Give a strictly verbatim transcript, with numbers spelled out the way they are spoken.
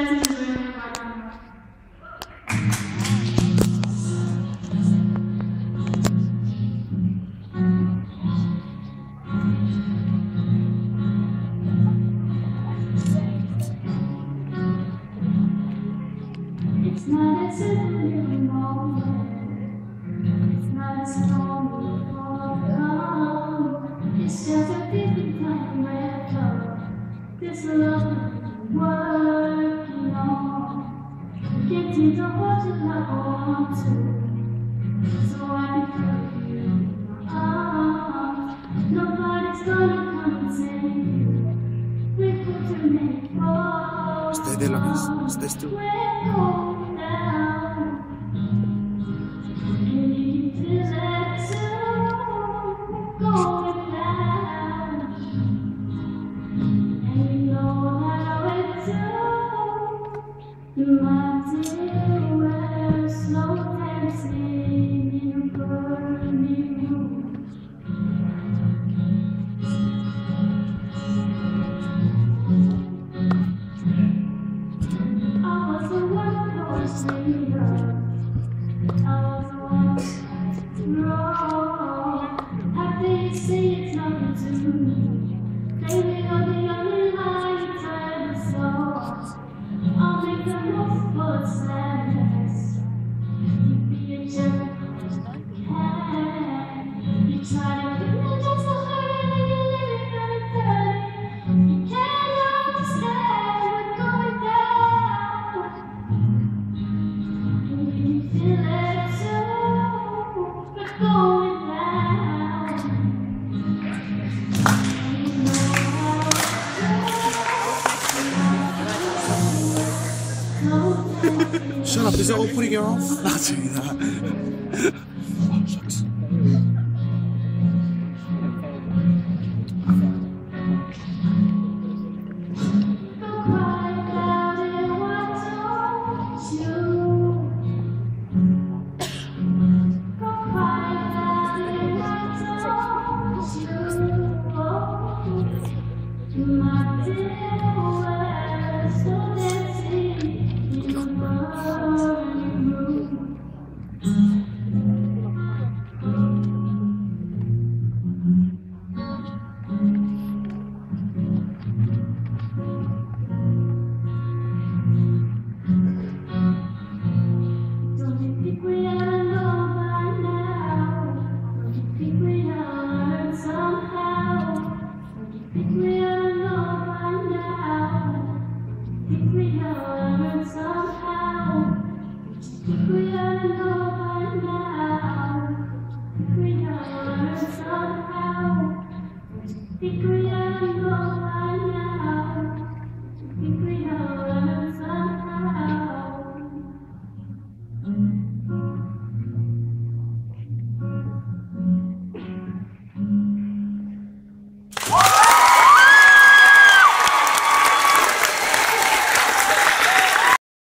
It's not as if you know it. It's not as long come. It's just a different kind of love. This love I'm working on. Getting to hold you like I want to. So I can put you in my arms. Nobody's gonna come and save you. We put you in for. Stay there, Lucas. Stay still. Shut up, is that all putting her off? I'll tell you that. Oh, shucks. Think